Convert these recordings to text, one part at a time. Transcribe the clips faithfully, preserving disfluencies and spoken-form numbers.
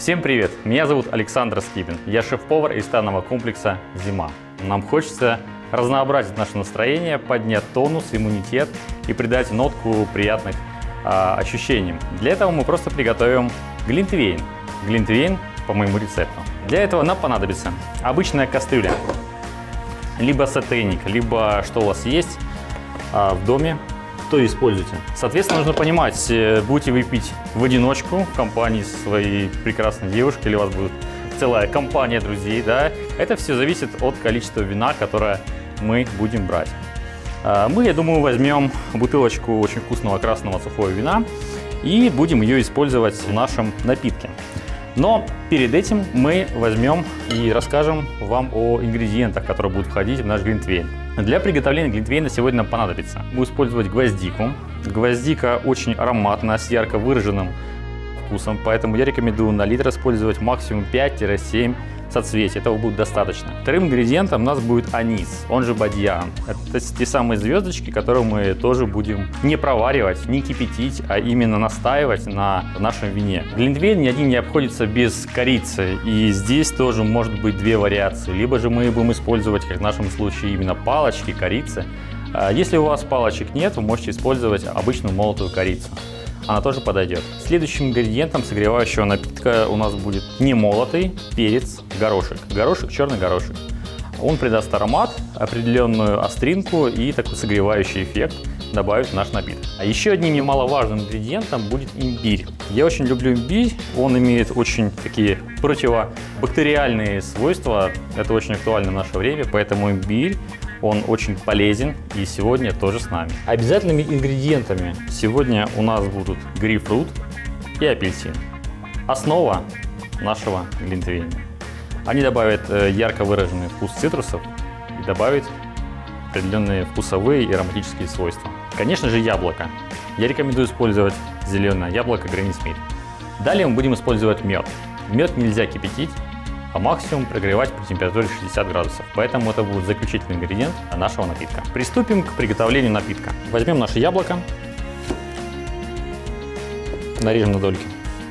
Всем привет! Меня зовут Александр Скибин. Я шеф-повар ресторанного комплекса «Зима». Нам хочется разнообразить наше настроение, поднять тонус, иммунитет и придать нотку приятных а, ощущений. Для этого мы просто приготовим глинтвейн. Глинтвейн по моему рецепту. Для этого нам понадобится обычная кастрюля, либо сотейник, либо что у вас есть а, в доме, то используйте. Соответственно, нужно понимать, будете вы пить в одиночку, в компании со своей прекрасной девушкой, или у вас будет целая компания друзей, да, это все зависит от количества вина, которое мы будем брать. Мы, я думаю, возьмем бутылочку очень вкусного красного сухого вина и будем ее использовать в нашем напитке. Но перед этим мы возьмем и расскажем вам о ингредиентах, которые будут входить в наш глинтвейн. Для приготовления глинтвейна сегодня нам понадобится. Будем использовать гвоздику. Гвоздика очень ароматная, с ярко выраженным вкусом, поэтому я рекомендую на литр использовать максимум пять-семь соцветий. Этого будет достаточно. Вторым ингредиентом у нас будет анис, он же бадьян. Это те самые звездочки, которые мы тоже будем не проваривать, не кипятить, а именно настаивать на нашем вине. Глинтвейн ни один не обходится без корицы, и здесь тоже может быть две вариации. Либо же мы будем использовать, как в нашем случае, именно палочки корицы. Если у вас палочек нет, вы можете использовать обычную молотую корицу. Она тоже подойдет. Следующим ингредиентом согревающего напитка у нас будет не молотый перец, горошек. Горошек, черный горошек. Он придаст аромат, определенную остринку и такой согревающий эффект добавит в наш напиток. А еще одним немаловажным ингредиентом будет имбирь. Я очень люблю имбирь, он имеет очень такие противобактериальные свойства. Это очень актуально в наше время, поэтому имбирь, он очень полезен и сегодня тоже с нами. Обязательными ингредиентами сегодня у нас будут грейпфрут и апельсин. Основа нашего глинтвейна. Они добавят ярко выраженный вкус цитрусов и добавят определенные вкусовые и ароматические свойства. Конечно же, яблоко. Я рекомендую использовать зеленое яблоко Granny Smith. Далее мы будем использовать мед. Мед нельзя кипятить, а максимум прогревать при температуре шестьдесят градусов. Поэтому это будет заключительный ингредиент нашего напитка. Приступим к приготовлению напитка. Возьмем наше яблоко, нарежем на дольки.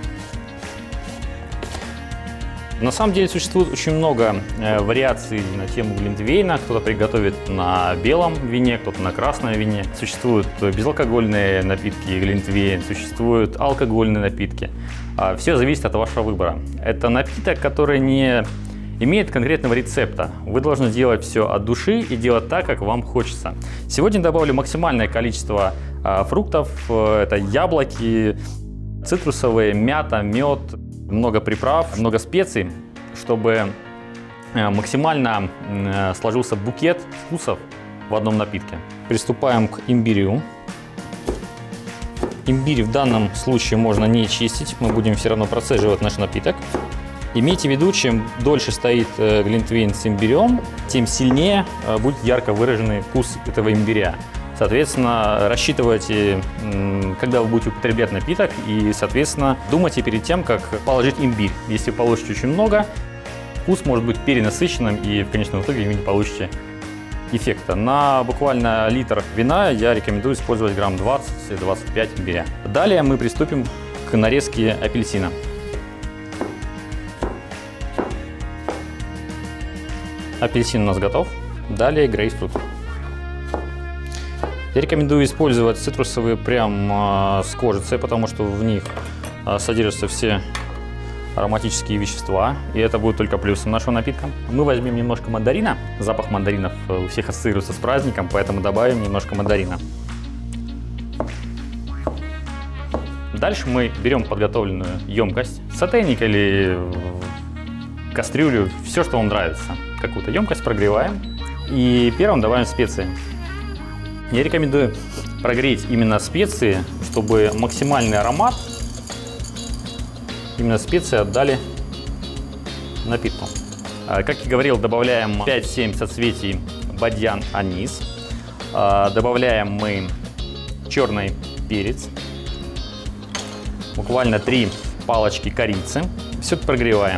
На самом деле существует очень много э, вариаций на тему глинтвейна. Кто-то приготовит на белом вине, кто-то на красном вине. Существуют безалкогольные напитки глинтвейн, существуют алкогольные напитки. А, все зависит от вашего выбора. Это напиток, который не имеет конкретного рецепта. Вы должны делать все от души и делать так, как вам хочется. Сегодня добавлю максимальное количество э, фруктов. Это яблоки, цитрусовые, мята, мед. Много приправ, много специй, чтобы максимально сложился букет вкусов в одном напитке. Приступаем к имбирю. Имбирь в данном случае можно не чистить, мы будем все равно процеживать наш напиток. Имейте в виду, чем дольше стоит глинтвейн с имбирем, тем сильнее будет ярко выраженный вкус этого имбиря. Соответственно, рассчитывайте, когда вы будете употреблять напиток, и, соответственно, думайте перед тем, как положить имбирь. Если вы положите очень много, вкус может быть перенасыщенным, и в конечном итоге вы не получите эффекта. На буквально литр вина я рекомендую использовать грамм двадцать-двадцать пять имбиря. Далее мы приступим к нарезке апельсина. Апельсин у нас готов. Далее грейпфрут. Я рекомендую использовать цитрусовые прям э, с кожицей, потому что в них э, содержатся все ароматические вещества, и это будет только плюсом нашего напитка. Мы возьмем немножко мандарина. Запах мандаринов у всех ассоциируется с праздником, поэтому добавим немножко мандарина. Дальше мы берем подготовленную емкость, сотейник или кастрюлю, все, что вам нравится. Какую-то емкость прогреваем и первым добавим специи. Я рекомендую прогреть именно специи, чтобы максимальный аромат именно специи отдали напитку. Как я говорил, добавляем пять-семь соцветий бадьян анис. Добавляем мы черный перец. Буквально три палочки корицы. Все это прогреваем.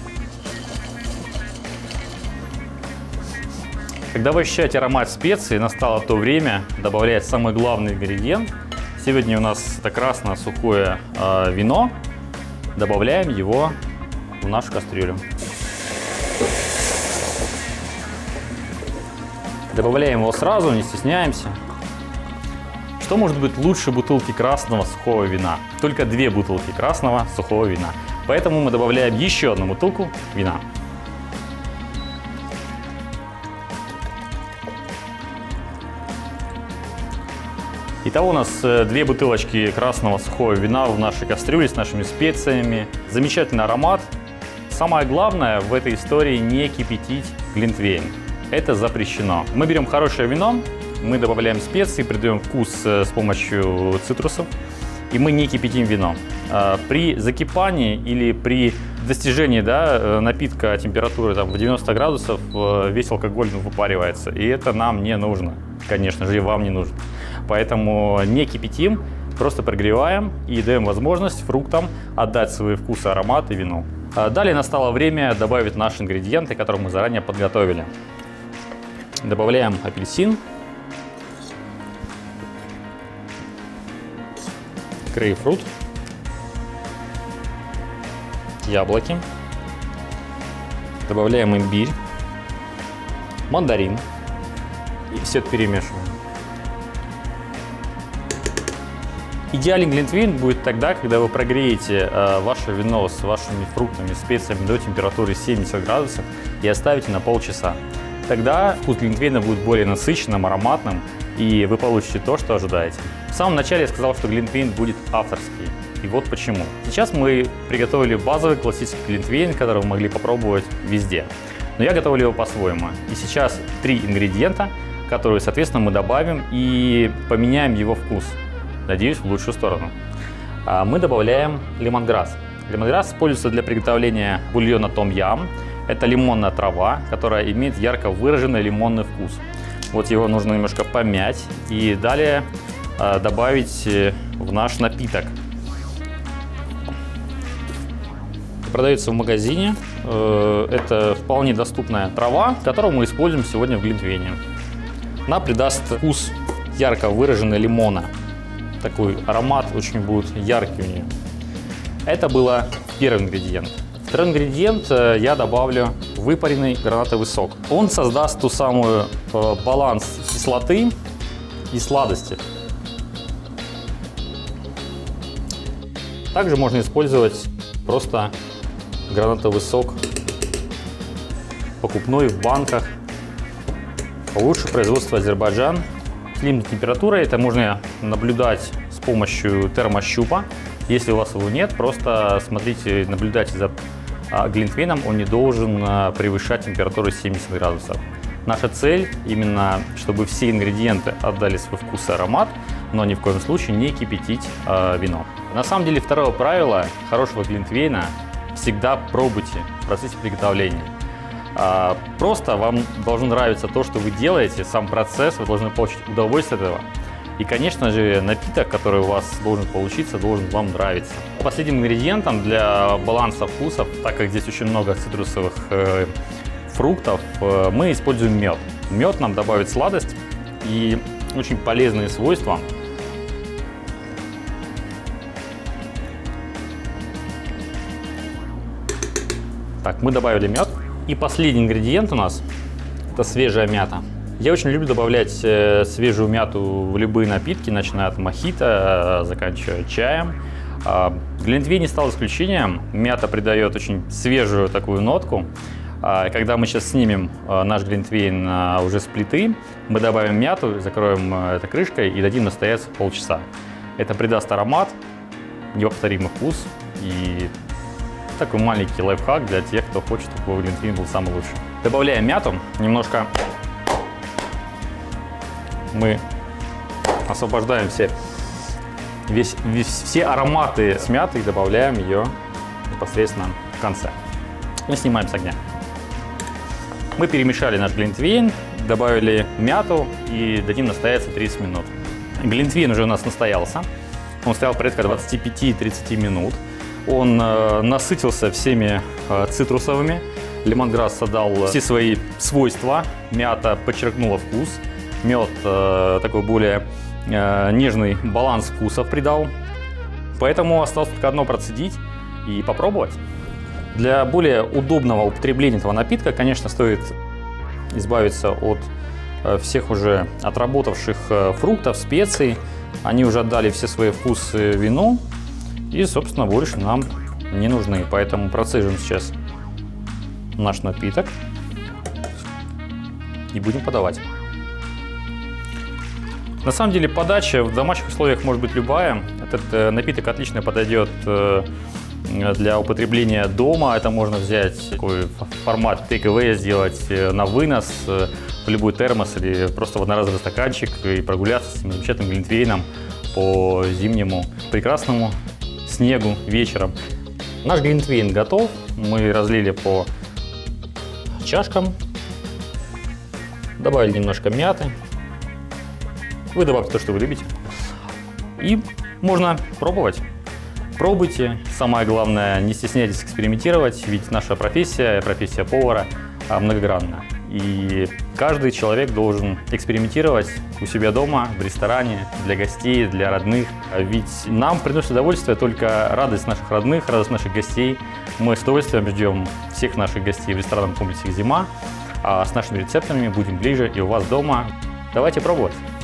Когда вы ощущаете аромат специй, настало то время добавлять самый главный ингредиент. Сегодня у нас это красное сухое э, вино. Добавляем его в нашу кастрюлю. Добавляем его сразу, не стесняемся. Что может быть лучше бутылки красного сухого вина? Только две бутылки красного сухого вина. Поэтому мы добавляем еще одну бутылку вина. Итого у нас две бутылочки красного сухого вина в нашей кастрюле с нашими специями. Замечательный аромат. Самое главное в этой истории не кипятить глинтвейн. Это запрещено. Мы берем хорошее вино, мы добавляем специи, придаем вкус с помощью цитрусов, и мы не кипятим вино. При закипании или при достижении, да, напитка температуры там, в девяносто градусов весь алкоголь выпаривается, и это нам не нужно, конечно же, и вам не нужно. Поэтому не кипятим, просто прогреваем и даем возможность фруктам отдать свои вкусы, ароматы вину. Далее настало время добавить наши ингредиенты, которые мы заранее подготовили. Добавляем апельсин, грейпфрут, яблоки, добавляем имбирь, мандарин и все это перемешиваем. Идеальный глинтвейн будет тогда, когда вы прогреете э, ваше вино с вашими фруктами, специями до температуры семьдесят градусов и оставите на полчаса. Тогда вкус глинтвейна будет более насыщенным, ароматным, и вы получите то, что ожидаете. В самом начале я сказал, что глинтвейн будет авторский. И вот почему. Сейчас мы приготовили базовый классический глинтвейн, который вы могли попробовать везде. Но я готовлю его по-своему. И сейчас три ингредиента, которые, соответственно, мы добавим и поменяем его вкус. Надеюсь, в лучшую сторону. Мы добавляем лемонграсс. Лемонграсс используется для приготовления бульона том-ям. Это лимонная трава, которая имеет ярко выраженный лимонный вкус. Вот его нужно немножко помять и далее э, добавить в наш напиток. Продается в магазине. Э, это вполне доступная трава, которую мы используем сегодня в глинтвейне. Она придаст вкус ярко выраженный лимона. Такой аромат очень будет яркий у нее. Это был первый ингредиент. Второй ингредиент я добавлю выпаренный гранатовый сок. Он создаст ту самую э, баланс кислоты и сладости. Также можно использовать просто гранатовый сок покупной в банках. Лучше производство Азербайджан. Климат температуры это можно наблюдать с помощью термощупа. Если у вас его нет, просто смотрите, наблюдайте за глинтвейном, он не должен превышать температуру семьдесят градусов. Наша цель именно, чтобы все ингредиенты отдали свой вкус и аромат, но ни в коем случае не кипятить э, вино. На самом деле второе правило хорошего глинтвейна – всегда пробуйте в процессе приготовления. Э, просто вам должно нравиться то, что вы делаете, сам процесс, вы должны получить удовольствие от этого. И, конечно же, напиток, который у вас должен получиться, должен вам нравиться. Последним ингредиентом для баланса вкусов, так как здесь очень много цитрусовых э, фруктов, э, мы используем мед. Мед нам добавит сладость и очень полезные свойства. Так, мы добавили мед. И последний ингредиент у нас – это свежая мята. Я очень люблю добавлять свежую мяту в любые напитки, начиная от мохито, заканчивая чаем. Глинтвейн не стал исключением. Мята придает очень свежую такую нотку. Когда мы сейчас снимем наш глинтвейн уже с плиты, мы добавим мяту, закроем это крышкой и дадим настояться полчаса. Это придаст аромат, неповторимый вкус и такой маленький лайфхак для тех, кто хочет, чтобы глинтвейн был самый лучший. Добавляем мяту, немножко мы освобождаем все, весь, весь, все ароматы с мяты и добавляем ее непосредственно в конце. Мы снимаем с огня. Мы перемешали наш глинтвейн, добавили мяту и дадим настояться тридцать минут. Глинтвейн уже у нас настоялся. Он стоял порядка двадцати пяти — тридцати минут. Он э, насытился всеми э, цитрусовыми. Лемонграсс дал все свои свойства. Мята подчеркнула вкус. Мед э, такой более э, нежный баланс вкусов придал. Поэтому осталось только одно процедить и попробовать. Для более удобного употребления этого напитка, конечно, стоит избавиться от всех уже отработавших фруктов, специй. Они уже отдали все свои вкусы вину и, собственно, больше нам не нужны. Поэтому процежим сейчас наш напиток и будем подавать. На самом деле подача в домашних условиях может быть любая. Этот напиток отлично подойдет для употребления дома. Это можно взять такой формат take away, сделать на вынос в любой термос или просто в одноразовый стаканчик и прогуляться с этим замечательным глинтвейном по зимнему прекрасному снегу вечером. Наш глинтвейн готов. Мы разлили по чашкам, добавили немножко мяты. Вы добавьте то, что вы любите. И можно пробовать. Пробуйте. Самое главное, не стесняйтесь экспериментировать, ведь наша профессия, профессия повара, многогранна. И каждый человек должен экспериментировать у себя дома, в ресторане, для гостей, для родных. Ведь нам приносит удовольствие только радость наших родных, радость наших гостей. Мы с удовольствием ждем всех наших гостей в ресторанном комплексе «Зима». А с нашими рецептами будем ближе и у вас дома. Давайте пробовать!